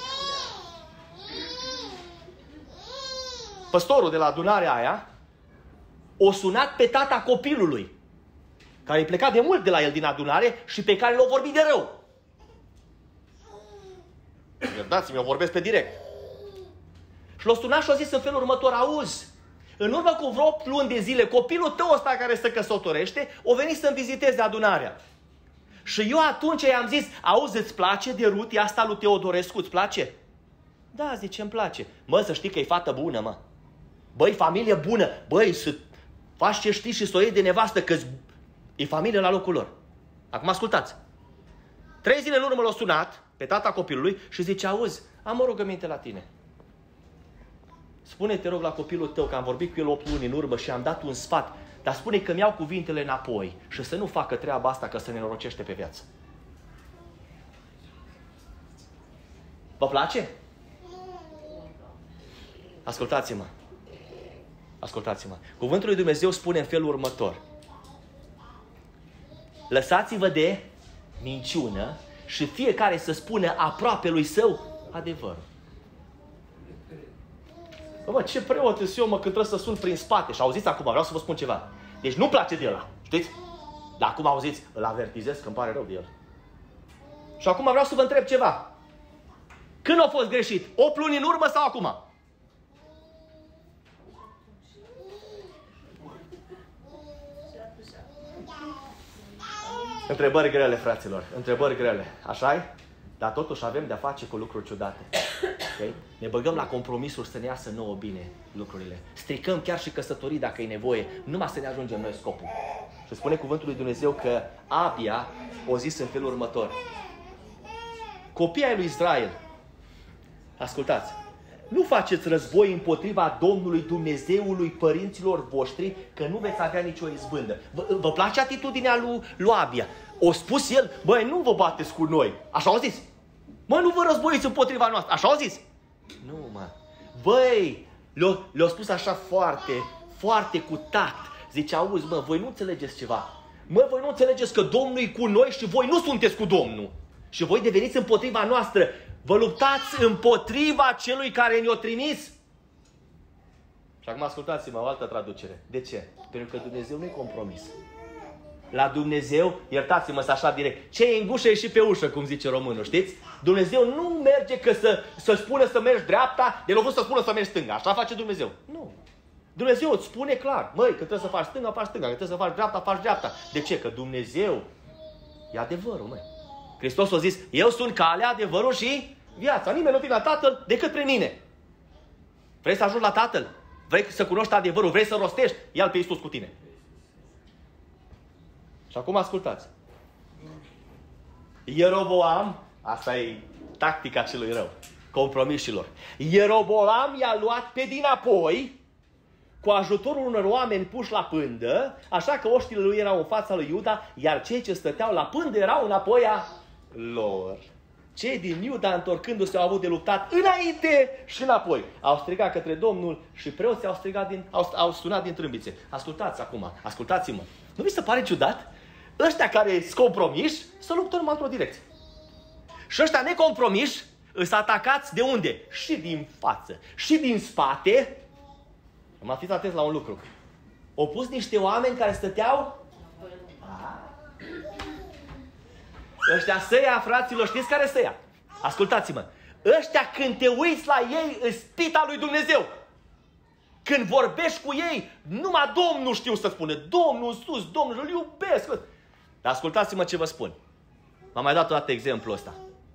Păstorul de la adunarea aia o sunat pe tata copilului, care e plecat de mult de la el din adunare și pe care l-a vorbit de rău. Iertați-mi, eu vorbesc pe direct. Și l-a sunat și a zis în felul următor, auzi, în urmă cu vreo luni de zile, copilul tău ăsta care se căsătorește, o venit să-mi viziteze adunarea. Și eu atunci i-am zis, auzi, îți place de Ruti asta lui Teodorescu, îți place? Da, zice, îmi place. Mă, să știi că e fată bună, mă. Băi, familie bună. Băi, să faci ce știi și să o iei de nevastă, că e familie la locul lor. Acum ascultați. 3 zile în urmă l-a sunat pe tata copilului și zice, auzi, am o rugăminte la tine. Spune, te rog, la copilul tău, că am vorbit cu el 8 luni în urmă și am dat un sfat, dar spune că mi-au cuvintele înapoi și să nu facă treaba asta, că se nenorocește pe viață. Vă place? Ascultați-mă. Ascultați-mă. Cuvântul lui Dumnezeu spune în felul următor. Lăsați-vă de minciună și fiecare să spună aproape lui său adevărul. Bă, ce preot sunt eu, mă, când trebuie să sun prin spate. Și auziți acum, vreau să vă spun ceva. Deci nu-mi place de ăla, știți? Dar acum auziți, îl avertizez că îmi pare rău de el. Și acum vreau să vă întreb ceva. Când a fost greșit? 8 luni în urmă sau acum? Întrebări grele, fraților. Întrebări grele. Așa-i? Dar totuși avem de-a face cu lucruri ciudate. Okay? Ne băgăm la compromisuri să ne iasă nouă bine lucrurile. Stricăm chiar și căsătorii dacă e nevoie, numai să ne ajungem noi scopul. Și spune cuvântul lui Dumnezeu că Abia o zis în felul următor. Copiii ai lui Israel, ascultați, nu faceți război împotriva Domnului Dumnezeului părinților voștri, că nu veți avea nicio izbândă. Vă place atitudinea lui Abia? O spus el, băi, nu vă bateți cu noi. Așa au zis. Mă, nu vă războiți împotriva noastră. Așa au zis. Nu, mă. Băi, le-au spus așa foarte, foarte cu tact. Zice, auzi, mă, voi nu înțelegeți ceva. Mă, voi nu înțelegeți că Domnul e cu noi și voi nu sunteți cu Domnul. Și voi deveniți împotriva noastră. Vă luptați împotriva celui care ne-a trimis. Și acum ascultați-mă o altă traducere. De ce? Pentru că Dumnezeu nu-i compromis. La Dumnezeu, iertați-mă să așa direct, ce e în gușă e și pe ușă, cum zice românul, știți? Dumnezeu nu merge că să spună să mergi dreapta, de lovul să spună să mergi stânga. Așa face Dumnezeu. Nu. Dumnezeu îți spune clar, măi, că trebuie să faci stânga, faci stânga, că trebuie să faci dreapta, faci dreapta. De ce? Că Dumnezeu e adevărul, măi. Hristos a zis, eu sunt calea, adevărul și viața. Nimeni nu vine la Tatăl decât prin mine. Vrei să ajungi la Tatăl? Vrei să cunoști adevărul? Vrei să rostești? Ia-L pe Iisus cu tine. Și acum ascultați. Ieroboam, asta e tactica celui rău, compromișilor. Ieroboam i-a luat pe dinapoi cu ajutorul unor oameni puși la pândă, așa că oștile lui erau în fața lui Iuda, iar cei ce stăteau la pândă erau înapoi a lor. Cei din Iuda, întorcându-se, au avut de luptat înainte și înapoi. Au strigat către Domnul și preoții au sunat din trâmbițe. Ascultați acum, ascultați-mă. Nu vi se pare ciudat? Ăștia care sunt compromiși să luptă numai într-o direcție. Și ăștia necompromiși îs atacați de unde? Și din față, și din spate. Mă fiți atenți la un lucru. Au pus niște oameni care stăteau... Ăștia săia, fraților, știți care săia? Ascultați-mă. Ăștia când te uiți la ei, îs pita lui Dumnezeu. Când vorbești cu ei, numai Domnul știu să spună. Domnul sus, Domnul îl iubesc. Dar ascultați-mă ce vă spun. V-am mai dat o dată exemplul ăsta.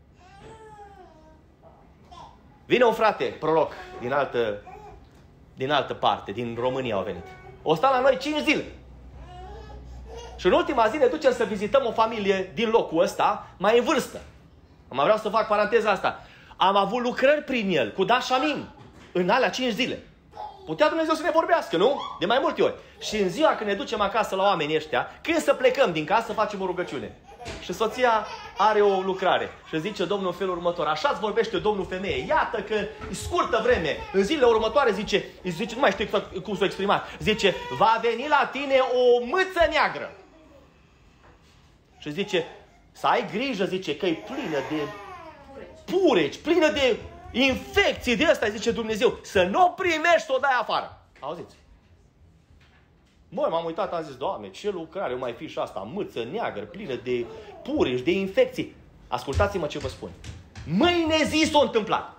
Vine un frate, proroc, din altă parte, din România au venit. O sta la noi 5 zile. Și în ultima zi ne ducem să vizităm o familie din locul ăsta, mai în vârstă. Mai vreau să fac paranteza asta. Am avut lucrări prin el, cu Dașamin, în alea 5 zile. Putea Dumnezeu să ne vorbească, nu? De mai multe ori. Și în ziua când ne ducem acasă la oamenii ăștia, când să plecăm din casă, facem o rugăciune. Și soția are o lucrare. Și zice Domnul în felul următor. Așa-ți vorbește Domnul femeie. Iată că scurtă vreme, în zilele următoare, zice, nu mai știu cum să o exprima. Zice, va veni la tine o mâță neagră. Și zice, să ai grijă, zice, că e plină de pureci, plină de infecții de ăsta, zice Dumnezeu. Să nu o primești, să o dai afară. Auziți? Măi, m-am uitat, am zis, Doamne, ce lucrare mai fi și asta, mâță neagră, plină de purici, de infecții. Ascultați-mă ce vă spun. Mâine zi s-a întâmplat.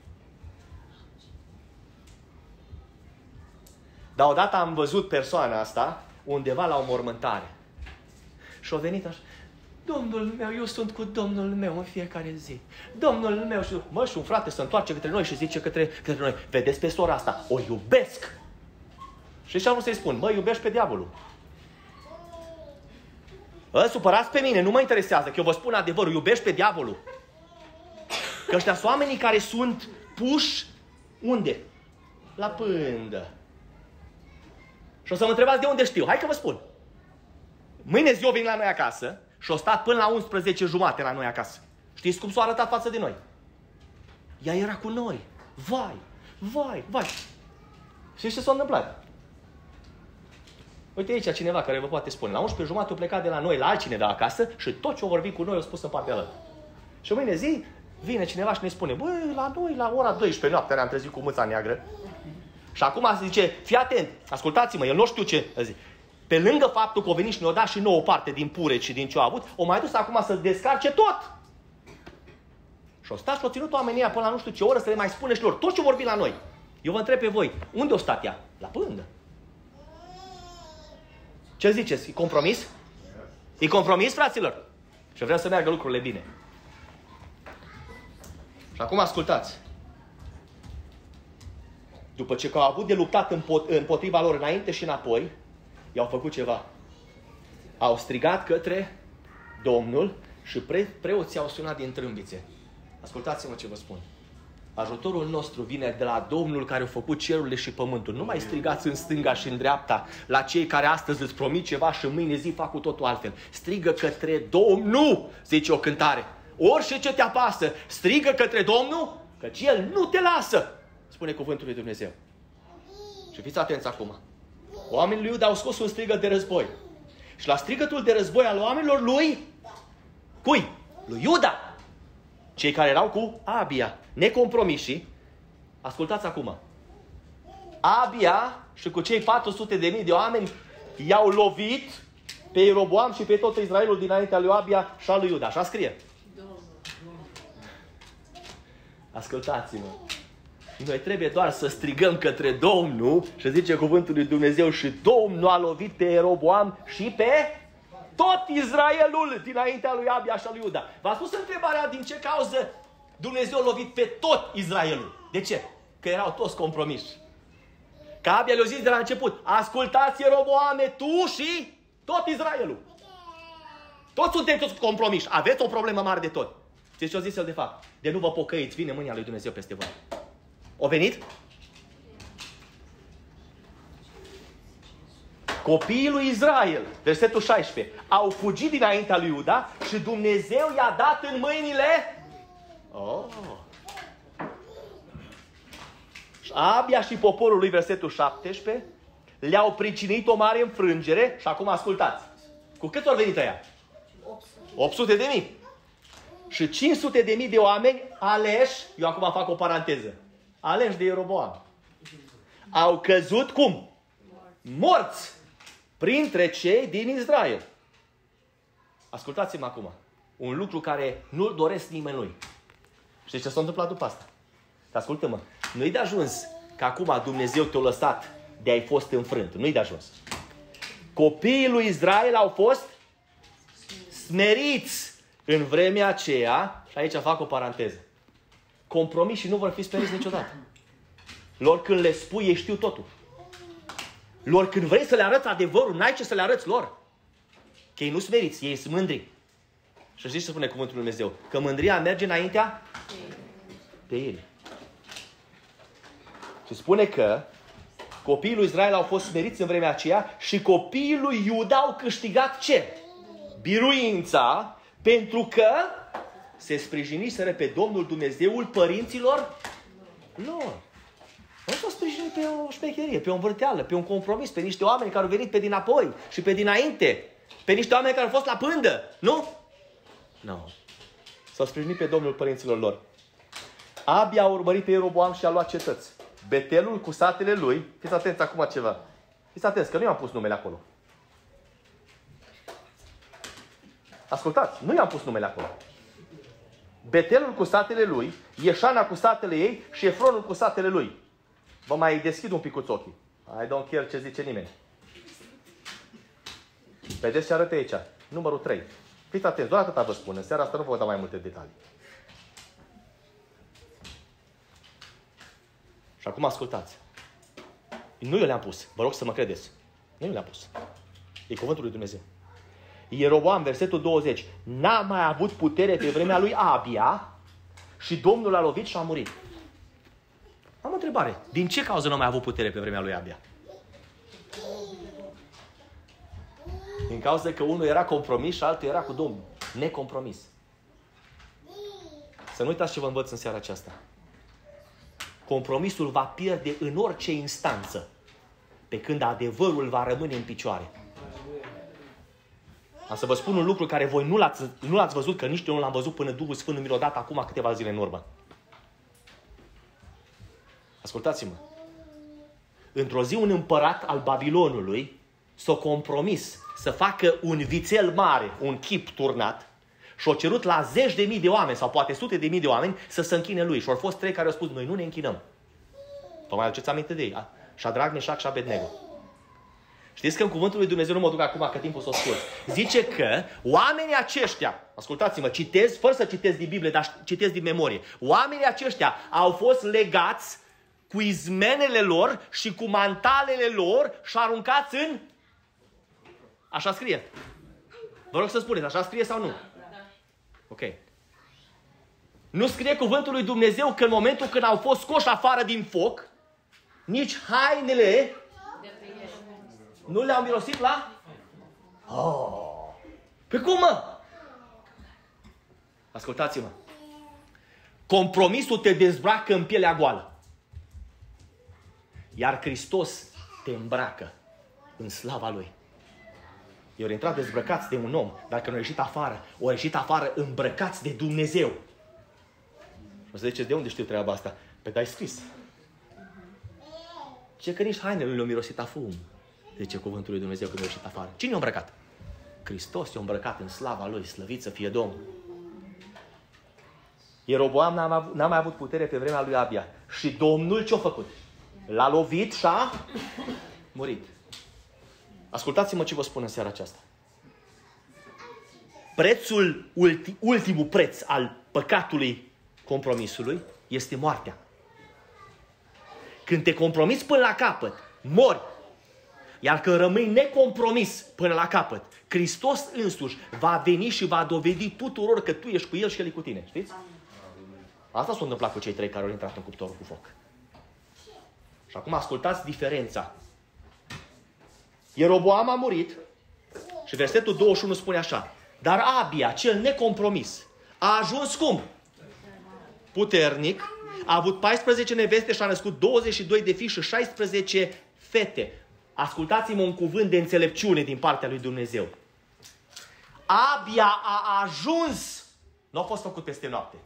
Dar odată am văzut persoana asta undeva la o mormântare. Și a venit așa, Domnul meu, eu sunt cu Domnul meu în fiecare zi. Domnul meu, și un frate se întoarce către noi și zice către noi, vedeți pe sora asta, o iubesc. Și ce am vrut să-i spun? Mă, iubești pe diavolul. Supărați pe mine, nu mă interesează, că eu vă spun adevărul, iubești pe diavolul. Că ăștia sunt oamenii care sunt puși unde? La pândă. Și o să mă întrebați de unde știu. Hai că vă spun. Mâine zi o vin la noi acasă și o stat până la 11:30 la noi acasă. Știți cum s-a arătat față de noi? Ea era cu noi. Vai. Știți ce s-a întâmplat? Uite aici cineva care vă poate spune. La 11:30 a plecat de la noi la altcineva acasă și tot ce o vorbi cu noi o spus în partea altă. Și mâine zi vine cineva și ne spune, băi, la noi la ora 12 noaptea ne-am trezit cu mâța neagră. Și acum se zice, fii atent, ascultați-mă, eu nu știu ce zic. Pe lângă faptul că o venit și ne-o dat și nouă parte din pureci și din ce au avut, o mai dus acum să descarce tot. Și o stat și o ținut oamenii ăia până la nu știu ce oră să le mai spune și lor tot ce vorbi la noi. Eu vă întreb pe voi, unde o stat ea? La pândă. Ce ziceți? E compromis? E compromis, fraților? Și vreau să meargă lucrurile bine. Și acum ascultați. După ce au avut de luptat împotriva lor înainte și înapoi, i-au făcut ceva. Au strigat către Domnul și preoții au sunat din trâmbițe. Ascultați-mă ce vă spun. Ajutorul nostru vine de la Domnul care a făcut cerurile și pământul. Nu mai strigați în stânga și în dreapta la cei care astăzi îți promit ceva și mâine zi fac cu totul altfel. Strigă către Domnul, zice o cântare. Orice ce te apasă, strigă către Domnul, căci El nu te lasă, spune cuvântul lui Dumnezeu. Și fiți atenți acum. Oamenii lui Iuda au scos un strigăt de război. Și la strigătul de război al oamenilor lui, cui? Lui Iuda. Cei care erau cu Abia, necompromiși, ascultați acum. Abia și cu cei 400.000 de oameni i-au lovit pe Ieroboam și pe tot Israelul dinaintea lui Abia și al lui Iuda. Așa scrie. Ascultați-mă. Noi trebuie doar să strigăm către Domnul și zice cuvântul lui Dumnezeu și Domnul a lovit pe Ieroboam și pe tot Israelul dinaintea lui Abia și a lui Iuda. V-a spus întrebarea din ce cauză Dumnezeu a lovit pe tot Israelul. De ce? Că erau toți compromiși. Că Abia le-a zis de la început, ascultați Ieroboame, tu și tot Israelul. Toți sunteți compromiși. Aveți o problemă mare de tot. Știți ce a zis el de fapt? De nu vă pocăiți, vine mânia lui Dumnezeu peste voi. O venit? Copiii lui Israel, versetul 16, au fugit dinaintea lui Iuda și Dumnezeu i-a dat în mâinile... Abia și poporul lui, versetul 17, le-au pricinit o mare înfrângere și acum ascultați. Cu cât au venit ăia? 800.000. Și 500.000 de oameni aleși, eu acum fac o paranteză, aleși de Ieroboam, au căzut cum? Morți printre cei din Israel. Ascultați-mă acum. Un lucru care nu-l doresc nimănui. Știți ce s-a întâmplat după asta? Ascultă-mă. Nu-i de ajuns că acum Dumnezeu te-a lăsat de ai fost înfrânt. Nu-i de ajuns. Copiii lui Israel au fost smeriți în vremea aceea, și aici fac o paranteză, compromis și nu vor fi speriți niciodată. Lor când le spui, ei știu totul. Lor când vrei să le arăți adevărul, n-ai ce să le arăți lor. Că ei nu smeriți, ei sunt mândri. Și știți ce spune cuvântul lui Dumnezeu? Că mândria merge înaintea pe ei. Și spune că copiii lui Israel au fost smeriți în vremea aceea și copiii lui Iuda au câștigat ce? Biruința, pentru că se sprijiniseră pe Domnul Dumnezeul părinților lor. Nu s-au sprijinit pe o șmecherie, pe o învârteală, pe un compromis, pe niște oameni care au venit pe dinapoi și pe dinainte, pe niște oameni care au fost la pândă, nu? Nu. S-au sprijinit pe Domnul părinților lor. Abia a urmărit pe Ieroboam și a luat cetăți. Betelul cu satele lui, fiți atenți acum ceva. Fiți atenți că nu i-am pus numele acolo. Ascultați, nu i-am pus numele acolo. Betelul cu satele lui, Ieșana cu satele ei și Efronul cu satele lui. Vă mai deschid un picuț ochii. I don't care ce zice nimeni. Vedeți ce arată aici? Numărul 3. Fiți atenți, doar atâta vă spun. În seara asta nu vă dau mai multe detalii. Și acum ascultați. Nu eu le-am pus. Vă rog să mă credeți. Nu eu le-am pus. E cuvântul lui Dumnezeu. Ieroboam, versetul 20. N-a mai avut putere pe vremea lui Abia și Domnul l-a lovit și a murit. Am o întrebare. Din ce cauză nu a mai avut putere pe vremea lui Abia? Din cauza că unul era compromis și altul era cu Domnul. Necompromis. Să nu uitați ce vă învăț în seara aceasta. Compromisul va pierde în orice instanță, pe când adevărul va rămâne în picioare. Am să vă spun un lucru care voi nu l-ați văzut, că nici eu nu l-am văzut până Duhul Sfânt mi l-a dat acum câteva zile în urmă. Ascultați-mă. Într-o zi un împărat al Babilonului s-a compromis să facă un vițel mare, un chip turnat, și a cerut la 10.000 de oameni sau poate 100.000 de oameni să se închine lui. Și au fost 3 care au spus, noi nu ne închinăm. Vă mai aduceți aminte de ei? Shadrach, Meșac și Abednego. Știți că în cuvântul lui Dumnezeu, nu mă duc acum că timpul s-o scurt, zice că oamenii aceștia, ascultați-mă, citez, fără să citez din Biblie, dar citez din memorie, oamenii aceștia au fost legați cu izmenele lor și cu mantalele lor și aruncați în... Așa scrie. Vă rog să spuneți, așa scrie sau nu? Ok. Nu scrie cuvântul lui Dumnezeu că în momentul când au fost scoși afară din foc, nici hainele nu le-au mirosit la... Oh. Pe cum, mă? Ascultați-mă. Compromisul te dezbracă în pielea goală. Iar Hristos te îmbracă în slava Lui. I-au intrat dezbrăcați de un om, dar când au ieșit afară îmbrăcați de Dumnezeu. O să ziceți, de unde știu treaba asta? Pe dai scris. Ce că nici hainele lui le-au mirosit a fum. Zice cuvântul lui Dumnezeu când au ieșit afară. Cine i-a îmbrăcat? Hristos i-a îmbrăcat în slava Lui, slăvit să fie Domnul. Ieroboam n-a mai avut putere pe vremea lui Abia. Și Domnul ce-a făcut? L-a lovit și a murit. Ascultați-mă ce vă spun în seara aceasta. prețul, ultimul preț al păcatului compromisului este moartea. Când te compromiți până la capăt, mori. Iar când rămâi necompromis până la capăt, Hristos însuși va veni și va dovedi tuturor că tu ești cu El și El e cu tine. Știți? Asta s-a întâmplat cu cei 3 care au intrat în cuptorul cu foc. Și acum ascultați diferența. Ieroboam a murit și versetul 21 spune așa: dar Abia, cel necompromis, a ajuns cum? Puternic, a avut 14 neveste și a născut 22 de fii și 16 fete. Ascultați-mă un cuvânt de înțelepciune din partea lui Dumnezeu. Abia a ajuns, nu a fost făcut peste noapte,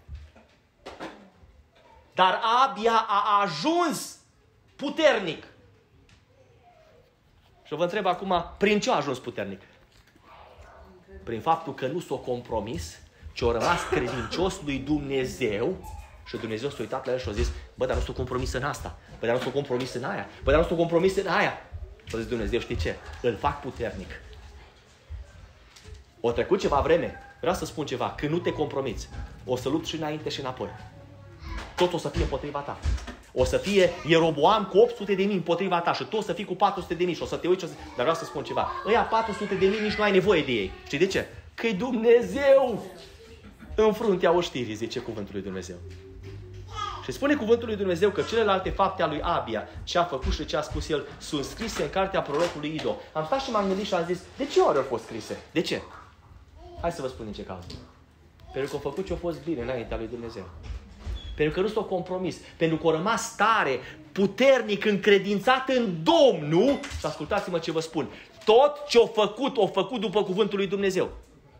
dar Abia a ajuns puternic. Și vă întreb acum, prin ce a ajuns puternic? Prin faptul că nu s-a compromis, ci a rămas credincios lui Dumnezeu. Și Dumnezeu s-a uitat la el și a zis: bă, dar nu s-a compromis în asta, bă, dar nu s-a compromis în aia, bă, dar nu s-a compromis în aia. Și a zis Dumnezeu: știi ce? Îl fac puternic. O trecut ceva vreme, vreau să spun ceva, când nu te compromiți, o să lupți și înainte și înapoi. Tot o să fie împotriva ta. O să fie Ieroboam cu 800.000 împotriva ta și tu o să fii cu 400.000 și o să te uiți. Dar vreau să spun ceva. Ăia 400.000 nici nu ai nevoie de ei. Știi de ce? Că-i Dumnezeu în fruntea oștirii, zice cuvântul lui Dumnezeu. Și spune cuvântul lui Dumnezeu că celelalte fapte ale lui Abia, ce a făcut și ce a spus el, sunt scrise în cartea prorocului Ido. Am stat și m-am gândit și am zis: de ce ori au fost scrise? De ce? Hai să vă spun în ce caz. Pentru că au făcut ce a fost bine înaintea lui Dumnezeu. Pentru că nu s-a compromis. Pentru că a rămas tare, puternic, încredințat în Domnul. Și ascultați-mă ce vă spun. Tot ce o făcut după cuvântul lui Dumnezeu.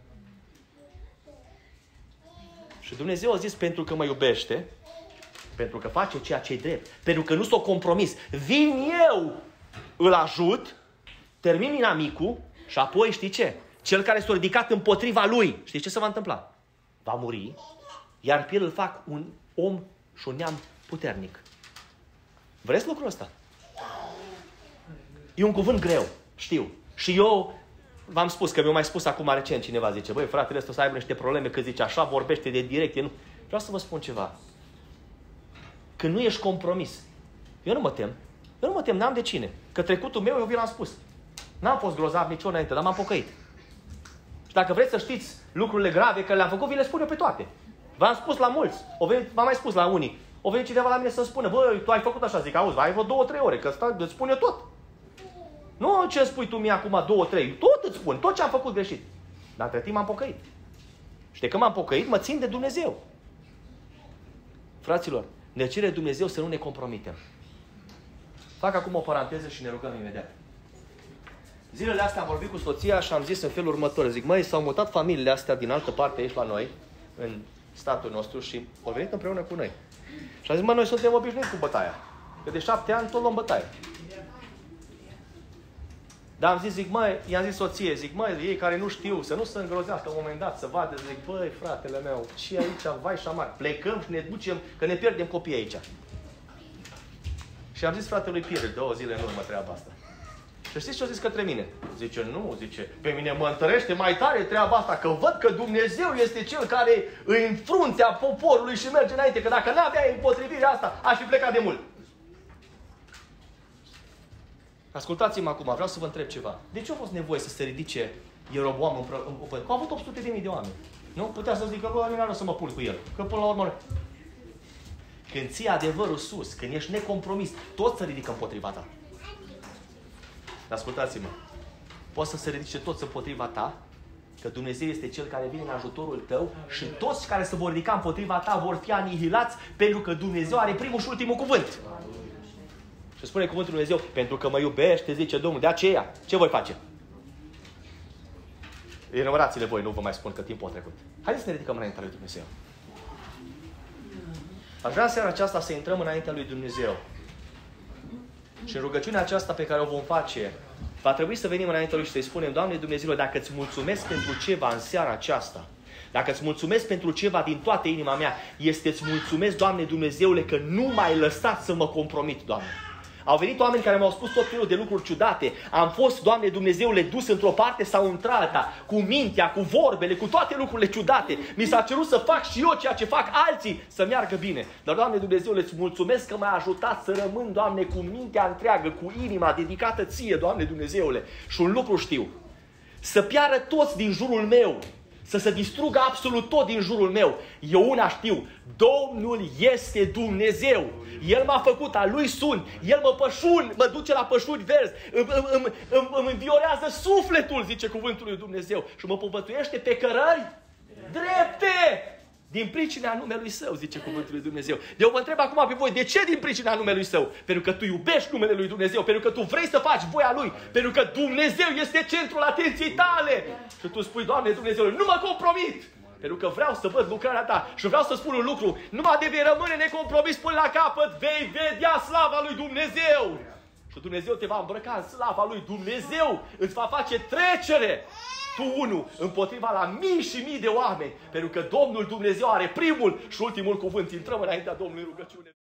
Și Dumnezeu a zis: pentru că mă iubește, pentru că face ceea ce e drept, pentru că nu s-a compromis, vin eu, îl ajut, termin inamicul și apoi știi ce? Cel care s-a ridicat împotriva lui, știi ce se va întâmpla? Va muri, iar pe el îl fac un om și un neam puternic. Vreți lucrul ăsta? E un cuvânt greu, știu. Și eu v-am spus, că mi-a mai spus acum recent cineva, zice: băi, fratele ăsta o să aibă niște probleme, că zice așa, vorbește de direct. Nu. Vreau să vă spun ceva. Când nu ești compromis, eu nu mă tem, n-am de cine. Că trecutul meu, eu vi l-am spus. N-am fost grozav nici înainte, dar m-am pocăit. Și dacă vreți să știți lucrurile grave că le-am făcut, vi le spun eu pe toate. V-am spus la mulți, v-am mai spus la unii. O venit cineva la mine să-mi spună: băi, tu ai făcut așa. Zic: auzi, ai vreo 2-3 ore, că ăsta îți spun eu tot. Nu ce spui tu mie acum 2-3, tot îți spun, tot ce am făcut greșit. Dar între timp m-am pocăit. Și de când m-am pocăit, mă țin de Dumnezeu. Fraților, ne cere Dumnezeu să nu ne compromitem. Fac acum o paranteză și ne rugăm imediat. Zilele astea am vorbit cu soția și am zis în felul următor. Zic: măi, s-au mutat familiile astea din altă parte aici la noi, în statul nostru, și au venit împreună cu noi. Și am zis: mă, noi suntem obișnuiți cu bătaia. Că de 7 ani tot luăm bătaie. Dar am zis, i-am zis soție, zic: măi, ei care nu știu, să nu se îngrozească la un moment dat, să vadă, zic: băi, fratele meu, și aici, vai și amar, plecăm și ne ducem, că ne pierdem copiii aici. Și am zis fratelui Pierre, 2 zile în urmă treaba asta. Și știți ce a zis către mine? Zice: nu, zice, pe mine mă întărește mai tare treaba asta, că văd că Dumnezeu este Cel care îi în fruntea poporului și merge înainte, că dacă n-avea împotrivirea asta, aș fi plecat de mult. Ascultați-mă acum, vreau să vă întreb ceva. De ce a fost nevoie să se ridice Ieroboam împreună? Că au avut 800.000 de oameni. Nu? Putea să zică: bă, nu să mă pun cu el. Că până la urmă... Când ții adevărul sus, când ești necompromis, tot se ridică împotriva ta. Ascultați-mă. Poți să se ridice toți împotriva ta, că Dumnezeu este Cel care vine în ajutorul tău și toți care se vor ridica împotriva ta vor fi anihilați, pentru că Dumnezeu are primul și ultimul cuvânt. Și spune cuvântul lui Dumnezeu: pentru că mă iubește, zice Domnul, de aceea, ce voi face? Enumărați-le voi, nu vă mai spun că timpul a trecut. Haideți să ne ridicăm înaintea lui Dumnezeu. Aș vrea în seara aceasta să intrăm înaintea lui Dumnezeu. Și în rugăciunea aceasta pe care o vom face, va trebui să venim înaintea lui și să-i spunem: Doamne Dumnezeule, dacă îți mulțumesc pentru ceva în seara aceasta, dacă îți mulțumesc pentru ceva din toată inima mea, este îți mulțumesc, Doamne Dumnezeule, că nu m-ai lăsat să mă compromit, Doamne. Au venit oameni care mi-au spus tot felul de lucruri ciudate. Am fost, Doamne Dumnezeule, dus într-o parte sau într-alta, cu mintea, cu vorbele, cu toate lucrurile ciudate. Mi s-a cerut să fac și eu ceea ce fac alții, să meargă bine. Dar, Doamne Dumnezeule, îți mulțumesc că m-ai ajutat să rămân, Doamne, cu mintea întreagă, cu inima dedicată Ție, Doamne Dumnezeule. Și un lucru știu, să piară toți din jurul meu, să se distrugă absolut tot din jurul meu. Eu una știu, Domnul este Dumnezeu. El m-a făcut, a Lui sunt. El mă duce la pășuni verzi. Îmi înviorează sufletul, zice cuvântul lui Dumnezeu. Și mă povățuiește pe cărări drepte. Din pricina numelui Său, zice cuvântul lui Dumnezeu. Eu vă întreb acum pe voi, de ce din pricina numelui Său? Pentru că tu iubești numele lui Dumnezeu, pentru că tu vrei să faci voia Lui, pentru că Dumnezeu este centrul atenției tale. Și tu spui, Doamne Dumnezeule, nu mă compromit, pentru că vreau să văd lucrarea Ta. Și vreau să spun un lucru, numai de vei rămâne necompromis până la capăt, vei vedea slava lui Dumnezeu. Și Dumnezeu te va îmbrăca în slava Lui. Dumnezeu îți va face trecere, tu unul, împotriva la mii și mii de oameni. Pentru că Domnul Dumnezeu are primul și ultimul cuvânt. Intrăm înaintea Domnului în rugăciune.